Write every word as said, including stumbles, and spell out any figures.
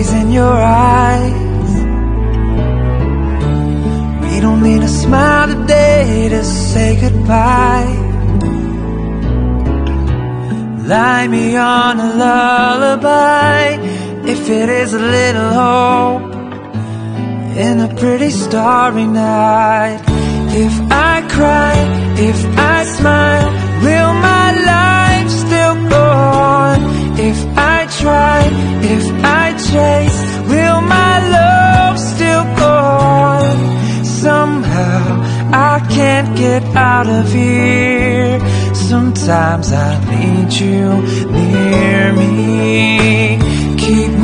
tears in your eyes. We don't need a smile today to say goodbye. Lie me on a lullaby, if it is a little hope in a pretty starry night. If I cry, if I smile, will my life still go on? If I try, if I chase, will my love still go on? Somehow I can't get out of here. Sometimes I need you near me. Keep